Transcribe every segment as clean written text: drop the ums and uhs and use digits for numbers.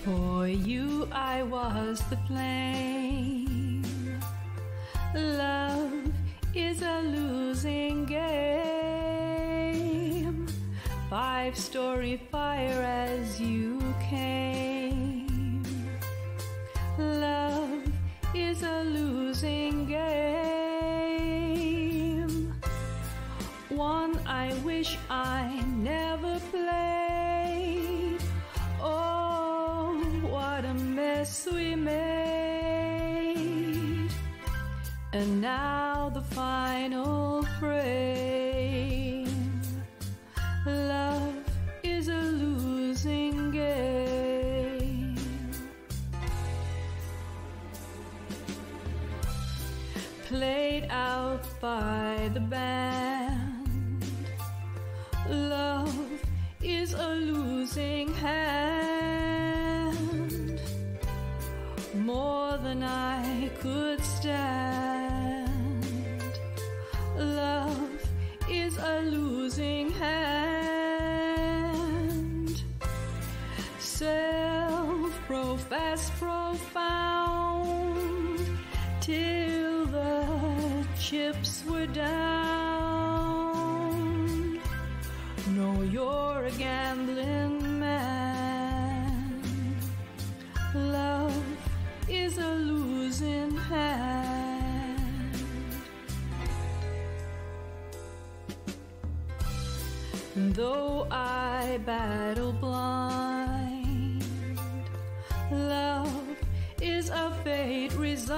For you I was the flame. Love is a losing game. 5-story fire as you came. Love is a losing game. One I wish I never played. Oh, what a mess we made. And now the final frame. Love is a losing game. Played out by the band. Love is a losing hand. More than I could stand. Love is a losing hand. Self-professed profound till the chips were down. No, you're a gambling man. Love is a losing hand. Though I battle blind, love is a fate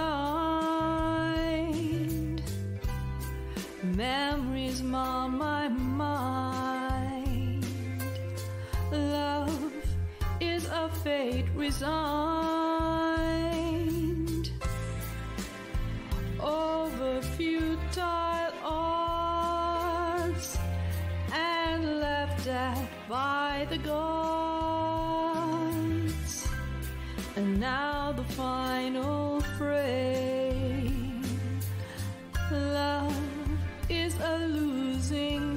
resigned. Memories mar my mind. Love is a fate resigned. Over futile odds and left at by the gods. And now the final frame. Love is a losing